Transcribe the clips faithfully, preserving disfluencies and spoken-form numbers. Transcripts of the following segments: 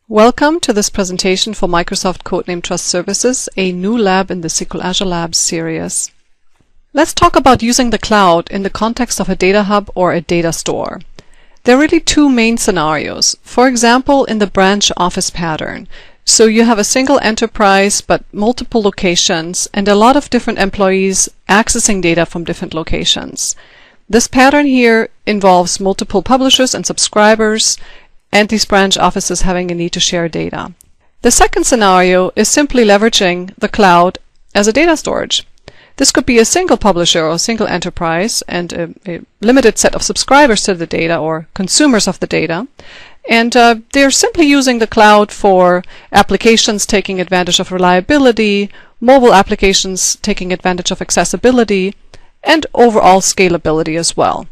Welcome to this presentation for Microsoft Codename Trust Services, a new lab in the S Q L Azure Labs series. Let's talk about using the cloud in the context of a data hub or a data store. There are really two main scenarios. For example, in the branch office pattern. So you have a single enterprise but multiple locations and a lot of different employees accessing data from different locations. This pattern here involves multiple publishers and subscribers, and these branch offices having a need to share data. The second scenario is simply leveraging the cloud as a data storage. This could be a single publisher or a single enterprise and a, a limited set of subscribers to the data or consumers of the data. And uh, they're simply using the cloud for applications taking advantage of reliability, mobile applications taking advantage of accessibility, and overall scalability as well.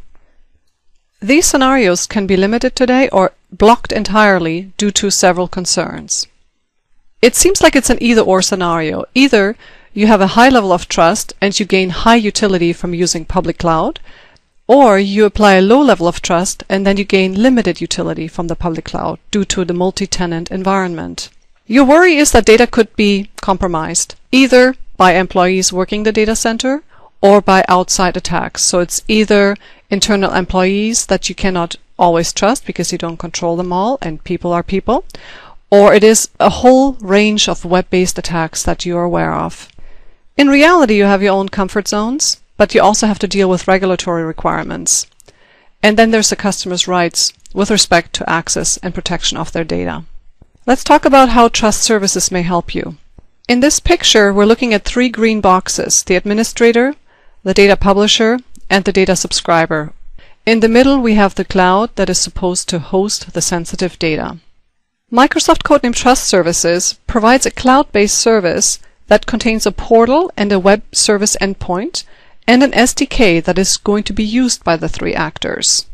These scenarios can be limited today or blocked entirely due to several concerns. It seems like it's an either-or scenario. Either you have a high level of trust and you gain high utility from using public cloud, or you apply a low level of trust and then you gain limited utility from the public cloud due to the multi-tenant environment. Your worry is that data could be compromised, either by employees working the data center or by outside attacks. So it's either internal employees that you cannot always trust because you don't control them all, and people are people, or it is a whole range of web-based attacks that you are aware of. In reality, you have your own comfort zones, but you also have to deal with regulatory requirements. And then there's the customer's rights with respect to access and protection of their data. Let's talk about how trust services may help you. In this picture, we're looking at three green boxes: the administrator, the data publisher, and the data subscriber. In the middle, we have the cloud that is supposed to host the sensitive data. Microsoft Codename Trust Services provides a cloud-based service that contains a portal and a web service endpoint and an S D K that is going to be used by the three actors.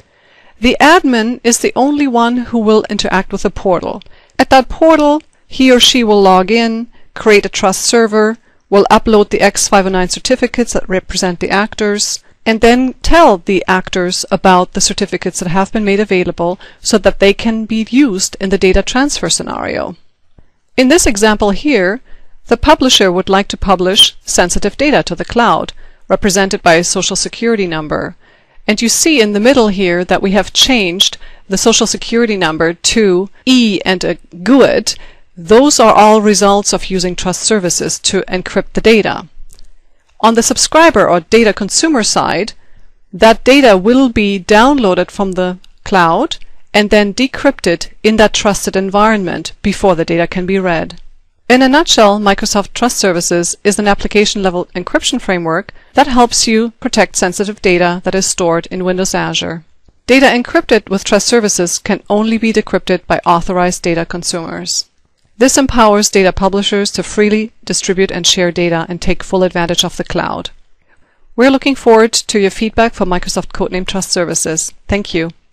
The admin is the only one who will interact with the portal. At that portal, he or she will log in, create a trust server, will upload the X five oh nine certificates that represent the actors, and then tell the actors about the certificates that have been made available so that they can be used in the data transfer scenario. In this example here, the publisher would like to publish sensitive data to the cloud, represented by a social security number. And you see in the middle here that we have changed the social security number to E and a G U I D. Those are all results of using trust services to encrypt the data. On the subscriber or data consumer side, that data will be downloaded from the cloud and then decrypted in that trusted environment before the data can be read. In a nutshell, Microsoft Trust Services is an application-level encryption framework that helps you protect sensitive data that is stored in Windows Azure. Data encrypted with Trust Services can only be decrypted by authorized data consumers. This empowers data publishers to freely distribute and share data and take full advantage of the cloud. We're looking forward to your feedback for Microsoft Codename Trust Services. Thank you.